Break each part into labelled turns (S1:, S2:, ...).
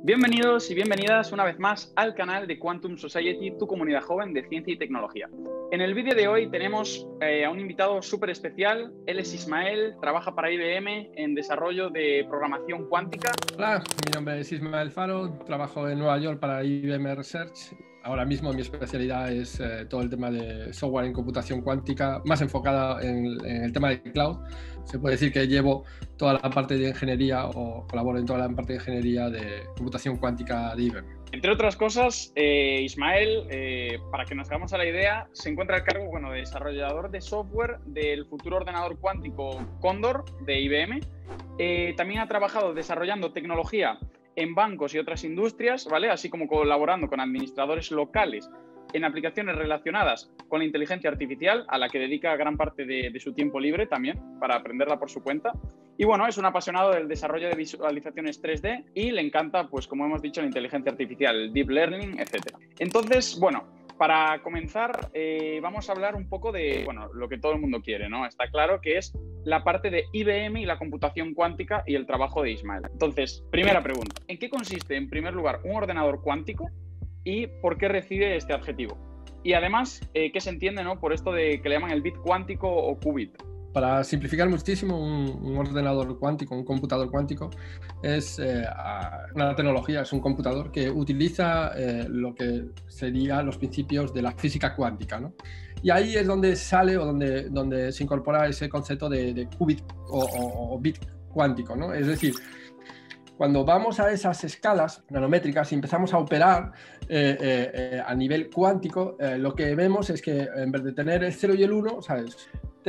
S1: Bienvenidos y bienvenidas una vez más al canal de Quantum Society, tu comunidad joven de ciencia y tecnología. En el vídeo de hoy tenemos a un invitado súper especial. Él es Ismael, trabaja para IBM en desarrollo de programación cuántica.
S2: Hola, mi nombre es Ismael Faro, trabajo en Nueva York para IBM Research. Ahora mismo mi especialidad es todo el tema de software en computación cuántica, más enfocada en el tema de cloud. Se puede decir que llevo toda la parte de ingeniería o colaboro en toda la parte de ingeniería de computación cuántica de IBM.
S1: Entre otras cosas, Ismael, para que nos hagamos a la idea, se encuentra al cargo de desarrollador de software del futuro ordenador cuántico Cóndor de IBM. También ha trabajado desarrollando tecnología en bancos y otras industrias, ¿vale? Así como colaborando con administradores locales en aplicaciones relacionadas con la inteligencia artificial, a la que dedica gran parte de su tiempo libre también, para aprenderla por su cuenta. Y bueno, es un apasionado del desarrollo de visualizaciones 3D y le encanta, pues como hemos dicho, la inteligencia artificial, el deep learning, etc. Entonces, bueno, para comenzar, vamos a hablar un poco de, lo que todo el mundo quiere, ¿no? Está claro que es la parte de IBM y la computación cuántica y el trabajo de Ismael. Entonces, primera pregunta, ¿en qué consiste, en primer lugar, un ordenador cuántico y por qué recibe este adjetivo? Y además, ¿qué se entiende, ¿no?, por esto de que le llaman el bit cuántico o qubit?
S2: Para simplificar muchísimo, un ordenador cuántico, un computador cuántico, es una tecnología, es un computador que utiliza lo que serían los principios de la física cuántica, ¿no? Y ahí es donde sale o donde se incorpora ese concepto de qubit o bit cuántico, ¿no? Es decir, cuando vamos a esas escalas nanométricas y empezamos a operar a nivel cuántico, lo que vemos es que en vez de tener el 0 y el 1, ¿sabes?,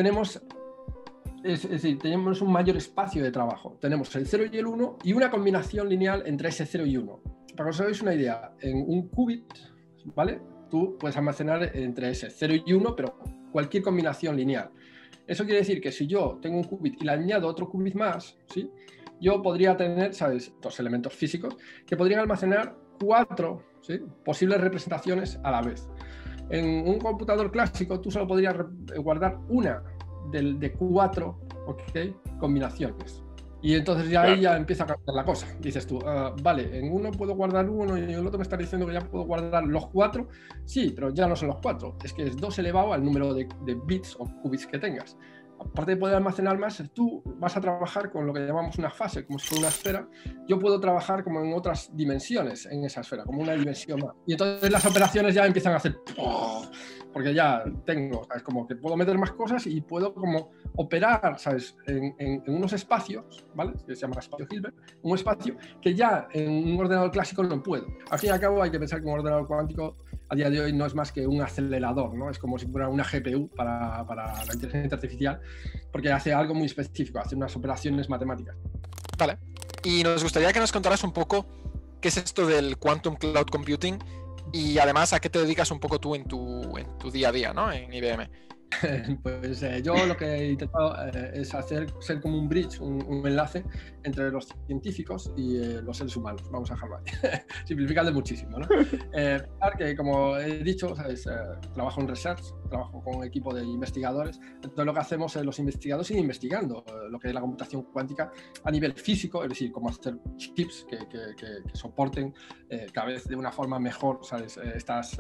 S2: es decir, tenemos un mayor espacio de trabajo. Tenemos el 0 y el 1 y una combinación lineal entre ese 0 y 1. Para que os hagáis una idea, en un qubit, ¿vale?, tú puedes almacenar entre ese 0 y 1, pero cualquier combinación lineal. Eso quiere decir que si yo tengo un qubit y le añado otro qubit más, ¿sí?, yo podría tener, ¿sabes?, dos elementos físicos que podrían almacenar 4, ¿sí?, posibles representaciones a la vez. En un computador clásico tú solo podrías guardar una de 4, ¿okay?, combinaciones. Y entonces ya ahí ya empieza a cambiar la cosa. Dices tú, vale, en uno puedo guardar uno y en el otro me está diciendo que ya puedo guardar los 4. Sí, pero ya no son los 4. Es que es 2 elevado al número de bits o qubits que tengas. Aparte de poder almacenar más, tú vas a trabajar con lo que llamamos una fase, como si fuera una esfera. Yo puedo trabajar como en otras dimensiones en esa esfera, como una dimensión más. Y entonces las operaciones ya empiezan a hacer... porque ya tengo, ¿sabes?, como que puedo meter más cosas y puedo como operar, ¿sabes?, en unos espacios, ¿vale?, que se llama espacio Hilbert, un espacio que ya en un ordenador clásico no puedo. Al fin y al cabo hay que pensar que un ordenador cuántico a día de hoy no es más que un acelerador, ¿no? Es como si fuera una GPU para la inteligencia artificial, porque hace algo muy específico, hace unas operaciones matemáticas.
S3: Vale, y nos gustaría que nos contaras un poco qué es esto del Quantum Cloud Computing y además a qué te dedicas un poco tú en tu día a día, ¿no?, en IBM.
S2: Pues yo lo que he intentado es ser como un bridge, un enlace entre los científicos y los seres humanos. Vamos a dejarlo ahí, simplificando muchísimo, ¿no? Que como he dicho, ¿sabes?, trabajo en research, trabajo con un equipo de investigadores. Entonces lo que hacemos es los investigadores ir investigando lo que es la computación cuántica a nivel físico, es decir, cómo hacer chips que soporten cada vez de una forma mejor, ¿sabes?, estas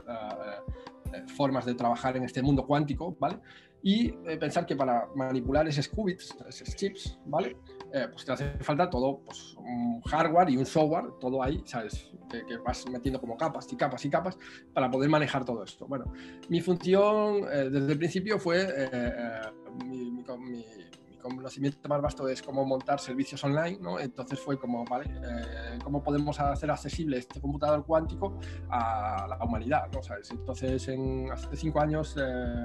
S2: formas de trabajar en este mundo cuántico, ¿vale? Y pensar que para manipular esos qubits, esos chips, ¿vale?, pues te hace falta todo, pues un hardware y un software, todo ahí, ¿sabes?, que vas metiendo como capas y capas y capas para poder manejar todo esto. Bueno, mi función desde el principio fue mi conocimiento más vasto es cómo montar servicios online, ¿no? Entonces fue como, vale, ¿cómo podemos hacer accesible este computador cuántico a la humanidad, ¿no? ¿Sabes? Entonces, hace 5 años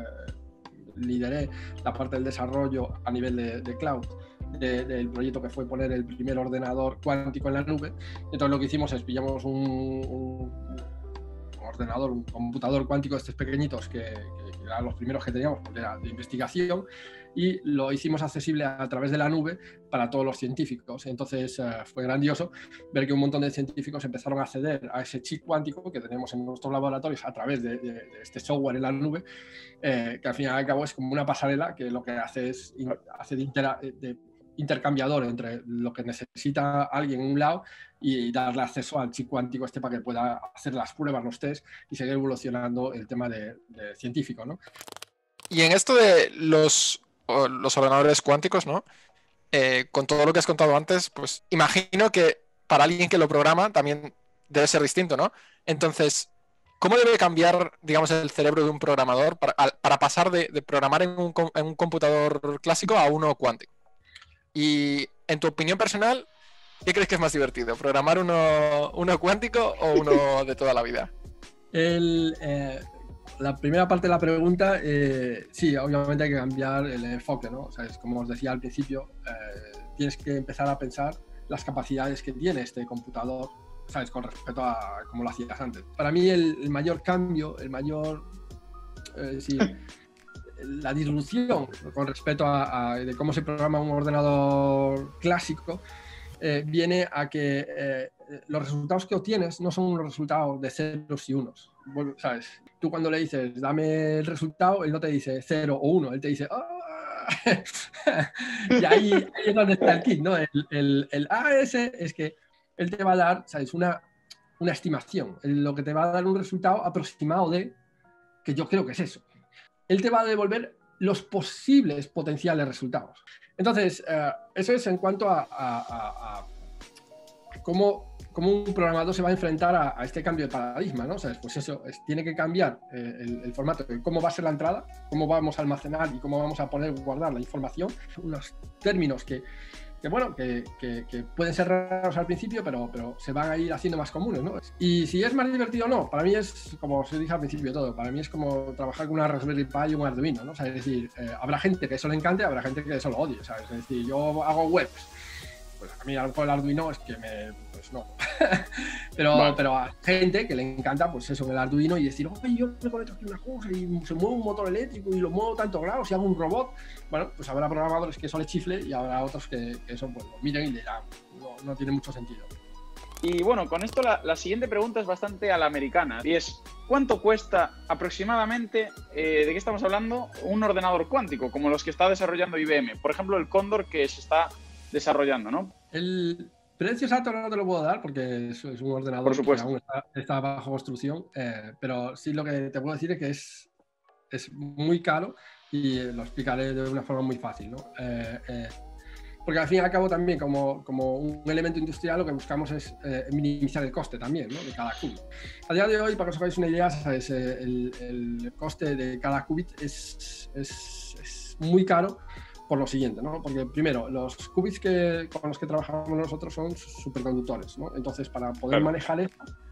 S2: lideré la parte del desarrollo a nivel de cloud del proyecto que fue poner el primer ordenador cuántico en la nube. Entonces lo que hicimos es pillamos un ordenador, un computador cuántico de estos pequeñitos que eran los primeros que teníamos porque era de investigación, y lo hicimos accesible a través de la nube para todos los científicos. Entonces fue grandioso ver que un montón de científicos empezaron a acceder a ese chip cuántico que tenemos en nuestros laboratorios a través de este software en la nube, que al fin y al cabo es como una pasarela que lo que hace es de intercambiador entre lo que necesita alguien en un lado y darle acceso al chip cuántico para que pueda hacer las pruebas, los test y seguir evolucionando el tema de científico, ¿no?
S3: Y en esto de los ordenadores cuánticos, ¿no? Con todo lo que has contado antes, pues imagino que para alguien que lo programa también debe ser distinto, ¿no? Entonces, ¿cómo debe cambiar, digamos, el cerebro de un programador para pasar de programar en un computador clásico a uno cuántico? Y en tu opinión personal, ¿qué crees que es más divertido? ¿Programar uno cuántico o uno de toda la vida?
S2: La primera parte de la pregunta, sí, obviamente hay que cambiar el enfoque, ¿no? O sea, es como os decía al principio, tienes que empezar a pensar las capacidades que tiene este computador, ¿sabes? Con respecto a cómo lo hacías antes. Para mí el mayor cambio, la disrupción con respecto de cómo se programa un ordenador clásico, viene a que los resultados que obtienes no son unos resultados de ceros y unos. Bueno, ¿sabes? Tú cuando le dices, dame el resultado, él no te dice 0 o 1, él te dice, ¡ah! Y ahí es donde está el kit, ¿no? El AS es que él te va a dar, ¿sabes? Una estimación, lo que te va a dar un resultado aproximado de, que yo creo que es eso. Él te va a devolver los posibles potenciales resultados. Entonces, eso es en cuanto a cómo un programador se va a enfrentar a este cambio de paradigma, ¿no? O sea, pues eso, tiene que cambiar el formato de cómo va a ser la entrada, cómo vamos a almacenar y cómo vamos a poder guardar la información, unos términos que pueden ser raros al principio, pero se van a ir haciendo más comunes, ¿no? Y si es más divertido o no, para mí es, como os dije al principio todo, para mí es como trabajar con una Raspberry Pi y un Arduino, ¿no? O sea, es decir, habrá gente que eso le encante, habrá gente que eso lo odie, ¿sabes? Es decir, yo hago webs, pues a mí a lo mejor el Arduino es que pues no. pero a gente que le encanta, pues eso, el Arduino y decir, oye, yo me conecto aquí una cosa y se mueve un motor eléctrico y lo muevo tantos grados y hago un robot. Bueno, pues habrá programadores que eso les chifle y habrá otros que eso, pues lo miren y dirán, no tiene mucho sentido.
S1: Y bueno, con esto la siguiente pregunta es bastante a la americana y es, ¿cuánto cuesta aproximadamente, de qué estamos hablando, un ordenador cuántico como los que está desarrollando IBM? Por ejemplo, el Cóndor que se está desarrollando, ¿no?
S2: El precio exacto no te lo puedo dar porque es un ordenador que aún está bajo construcción, pero sí lo que te puedo decir es que es muy caro y lo explicaré de una forma muy fácil, ¿no? Porque al fin y al cabo también como un elemento industrial lo que buscamos es minimizar el coste también, ¿no? De cada qubit. A día de hoy, para que os hagáis una idea, ¿sabes? El coste de cada qubit es muy caro por lo siguiente, ¿no? Porque primero, los qubits con los que trabajamos nosotros son superconductores, ¿no? Entonces, para poder manejar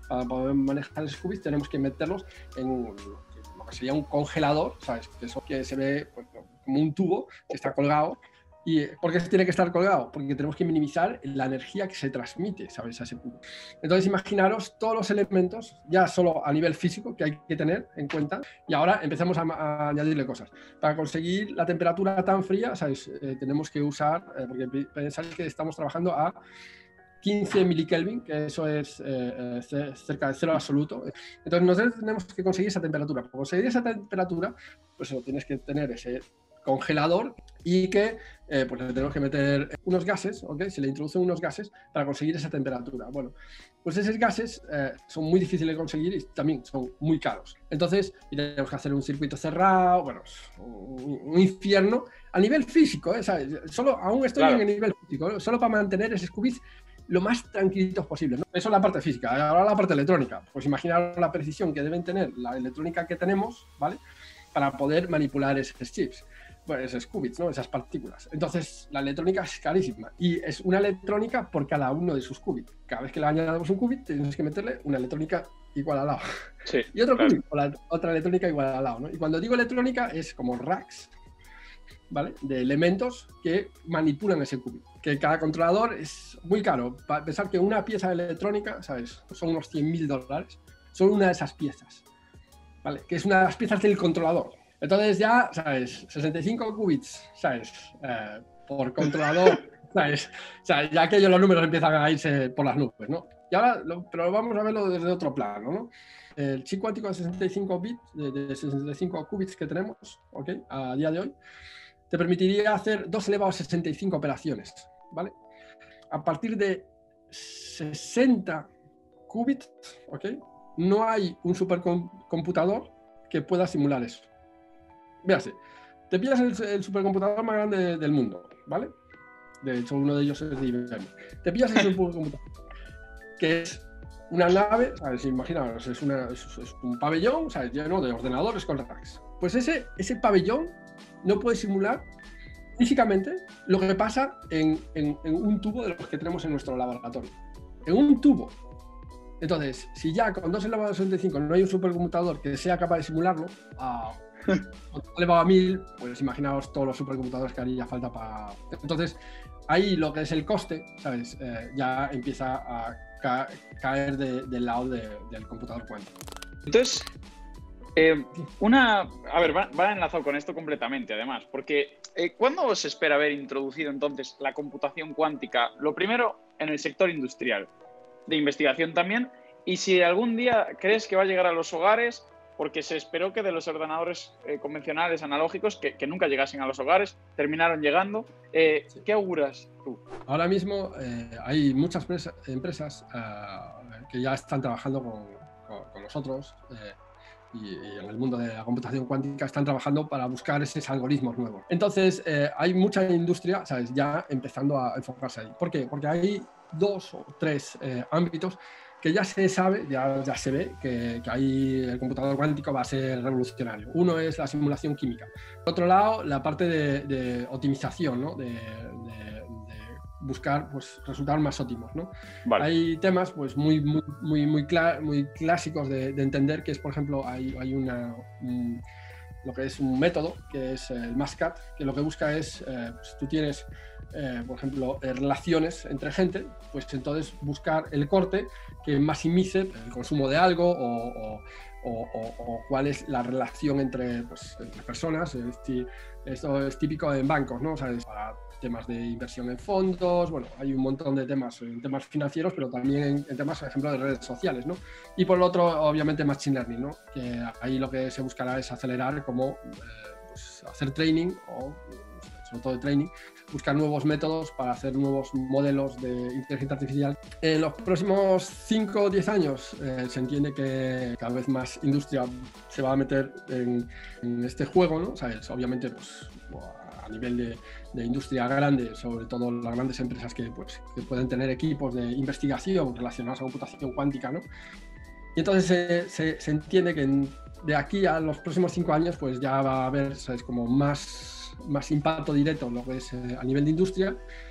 S2: esos qubits tenemos que meterlos en lo que sería un congelador, ¿sabes? Eso que se ve pues, como un tubo que está colgado. ¿Y por qué se tiene que estar colgado? Porque tenemos que minimizar la energía que se transmite, ¿sabes? A ese tubo. Entonces, imaginaros todos los elementos, ya solo a nivel físico, que hay que tener en cuenta. Y ahora empezamos a añadirle cosas. Para conseguir la temperatura tan fría, ¿sabes? Tenemos que usar, porque pensáis que estamos trabajando a 15 milikelvin, que eso es cerca de cero absoluto. Entonces, nosotros tenemos que conseguir esa temperatura. Para conseguir esa temperatura, pues tienes que tener ese congelador y que pues le tenemos que meter unos gases, ¿ok? Se le introducen unos gases para conseguir esa temperatura. Bueno, pues esos gases son muy difíciles de conseguir y también son muy caros. Entonces, tenemos que hacer un circuito cerrado, bueno, un infierno a nivel físico, ¿sabes? Aún estoy en el nivel físico, solo para mantener esos qubits lo más tranquilitos posible, ¿no? Eso es la parte física. Ahora la parte electrónica. Pues imaginaros la precisión que deben tener la electrónica que tenemos, ¿vale? Para poder manipular esos chips. Bueno, esos qubits, ¿no? Esas partículas. Entonces, la electrónica es carísima y es una electrónica por cada uno de sus qubits. Cada vez que le añadamos un qubit, tienes que meterle una electrónica igual al lado.
S1: Sí,
S2: y otro qubit, otra electrónica igual al lado, ¿no? Y cuando digo electrónica, es como racks, ¿vale? De elementos que manipulan ese qubit. Que cada controlador es muy caro. Para pensar que una pieza de electrónica, ¿sabes? Son unos $100.000. Son una de esas piezas, ¿vale? Que es una de las piezas del controlador. Entonces ya, ¿sabes? 65 qubits, ¿sabes? Por controlador, ¿sabes? O sea, ya que los números empiezan a irse por las nubes, ¿no? Y ahora, pero vamos a verlo desde otro plano, ¿no? El chip cuántico de 65 bits, de 65 qubits que tenemos, ¿ok? A día de hoy, te permitiría hacer 2 elevado a 65 operaciones, ¿vale? A partir de 60 qubits, ¿ok? No hay un supercomputador que pueda simular eso. Véase, te pillas el supercomputador más grande del mundo, ¿vale? De hecho, uno de ellos es de IBM. Te pillas el supercomputador, que es una nave, ¿sabes? Imaginaos, es un pabellón, ¿sabes? Lleno de ordenadores con racks. Pues ese pabellón no puede simular físicamente lo que pasa en un tubo de los que tenemos en nuestro laboratorio. En un tubo. Entonces, si ya con 2 elevado a 65 no hay un supercomputador que sea capaz de simularlo, con 2 elevado a 1000, pues imaginaos todos los supercomputadores que haría falta para... Entonces, ahí lo que es el coste, ¿sabes? Ya empieza a caer del lado del computador cuántico.
S1: Entonces, a ver, va enlazado con esto completamente, además, porque ¿cuándo se espera haber introducido entonces la computación cuántica? Lo primero, en el sector industrial, de investigación también, y si algún día crees que va a llegar a los hogares, porque se esperó que de los ordenadores convencionales, analógicos, que nunca llegasen a los hogares, terminaron llegando. ¿Qué auguras tú?
S2: Ahora mismo hay muchas empresas que ya están trabajando con nosotros y en el mundo de la computación cuántica están trabajando para buscar esos algoritmos nuevos. Entonces, hay mucha industria, ¿sabes?, ya empezando a enfocarse ahí. ¿Por qué? Porque hay 2 o 3 ámbitos que ya se sabe, ya se ve que ahí el computador cuántico va a ser revolucionario. Uno es la simulación química. Por otro lado, la parte de optimización, ¿no? de buscar, pues, resultados más óptimos, ¿no? Vale. Hay temas, pues, muy clásicos de entender, que es, por ejemplo, hay lo que es un método, que es el MASCAT, que lo que busca es, pues, tú tienes, por ejemplo, relaciones entre gente, pues entonces buscar el corte que maximice el consumo de algo o cuál es la relación entre personas. Es decir, esto es típico en bancos, ¿no? ¿Sabes? Para temas de inversión en fondos, bueno, hay un montón de temas, en temas financieros, pero también en temas, por ejemplo, de redes sociales, ¿no? Y por lo otro, obviamente, Machine Learning, ¿no? Que ahí lo que se buscará es acelerar como pues, hacer training o, sobre todo de training, buscar nuevos métodos para hacer nuevos modelos de inteligencia artificial. En los próximos 5 o 10 años se entiende que cada vez más industria se va a meter en este juego, ¿no? O sea, obviamente, pues, a nivel de industria grande, sobre todo las grandes empresas que pueden tener equipos de investigación relacionados a computación cuántica, ¿no? Y entonces se entiende que de aquí a los próximos 5 años pues ya va a haber, ¿sabes?, como más impacto directo en lo que es a nivel de industria,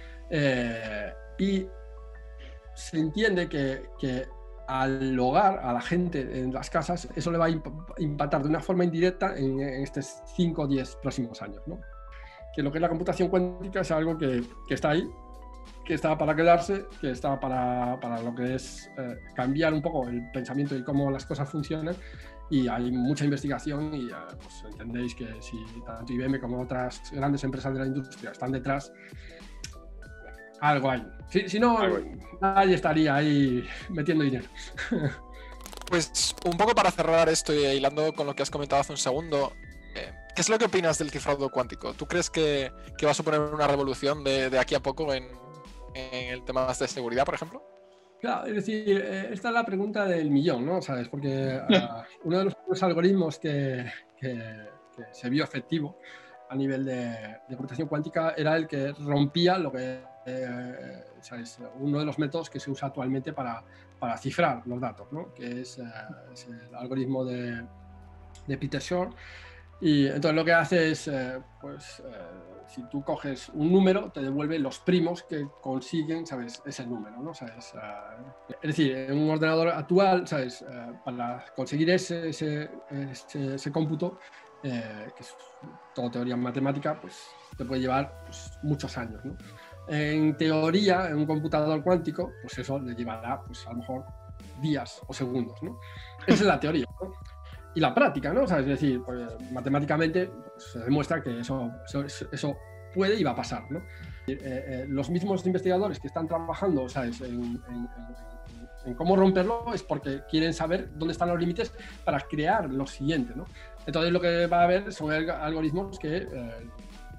S2: y se entiende que al hogar, a la gente en las casas, eso le va a impactar de una forma indirecta en estos 5 o 10 próximos años, ¿no? Que lo que es la computación cuántica es algo que está ahí, que está para quedarse, que está para lo que es cambiar un poco el pensamiento y cómo las cosas funcionan, y hay mucha investigación y pues entendéis que si tanto IBM como otras grandes empresas de la industria están detrás, algo hay. Si no, nadie estaría ahí metiendo dinero.
S3: Pues un poco para cerrar esto y hilando con lo que has comentado hace un segundo, ¿qué es lo que opinas del cifrado cuántico? ¿Tú crees que va a suponer una revolución de aquí a poco en el tema de seguridad, por ejemplo?
S2: Claro, es decir, esta es la pregunta del millón, ¿no? ¿Sabes? Porque uno de los algoritmos que se vio efectivo a nivel de computación cuántica era el que rompía lo que ¿sabes?, uno de los métodos que se usa actualmente para cifrar los datos, ¿no? Que es el algoritmo de Peter Shor. Y entonces lo que hace es, si tú coges un número, te devuelve los primos que consiguen, ¿sabes?, ese número, ¿no? ¿Sabes? Es decir, en un ordenador actual, ¿sabes?, para conseguir ese cómputo, que es todo teoría matemática, pues te puede llevar, pues, muchos años, ¿no? En teoría, en un computador cuántico, pues eso le llevará, pues, a lo mejor días o segundos, ¿no? Esa es la teoría, ¿no? Y la práctica, ¿no? O sea, es decir, pues, matemáticamente pues, se demuestra que eso puede y va a pasar, ¿no? Los mismos investigadores que están trabajando, ¿sabes?, en cómo romperlo, es porque quieren saber dónde están los límites para crear lo siguiente, ¿no? Entonces lo que va a haber son algoritmos que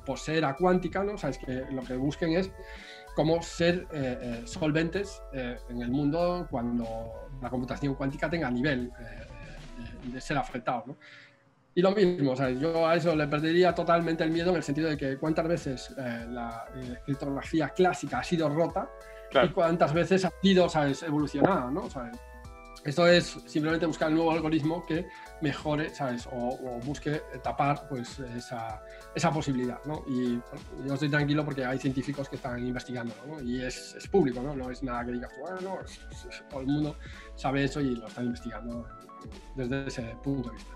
S2: posera cuántica, ¿no? Sabes que lo que busquen es cómo ser solventes en el mundo cuando la computación cuántica tenga nivel de ser afectado, ¿no? Y lo mismo, ¿sabes? Yo a eso le perdería totalmente el miedo en el sentido de que cuántas veces la criptografía clásica ha sido rota, claro, y cuántas veces ha sido, ¿sabes?, evolucionada, ¿no? ¿Sabes? Esto es simplemente buscar el nuevo algoritmo que mejore, ¿sabes? O busque tapar, pues, esa posibilidad, ¿no? Y bueno, yo estoy tranquilo porque hay científicos que están investigando, ¿no? Y es público, ¿no? No es nada que digas, bueno, todo el mundo sabe eso y lo están investigando desde ese punto de vista.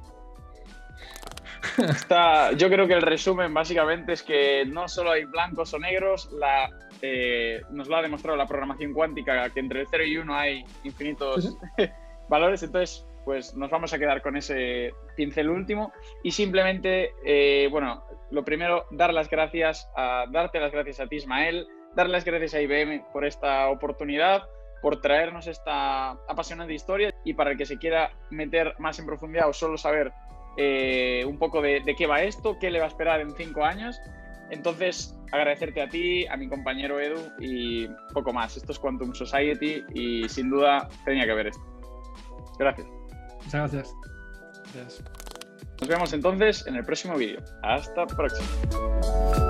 S1: Yo creo que el resumen básicamente es que no solo hay blancos o negros, nos lo ha demostrado la programación cuántica, que entre el 0 y 1 hay infinitos valores. Entonces, pues nos vamos a quedar con ese pincel último y simplemente, bueno, lo primero, darte las gracias a ti, Ismael, dar las gracias a IBM por esta oportunidad, por traernos esta apasionante historia, y para el que se quiera meter más en profundidad o solo saber un poco de qué va esto, qué le va a esperar en 5 años. Entonces, agradecerte a ti, a mi compañero Edu y poco más. Esto es Quantum Society y sin duda tenía que ver esto. Gracias.
S2: Muchas gracias.
S1: Nos vemos entonces en el próximo vídeo. Hasta próximo.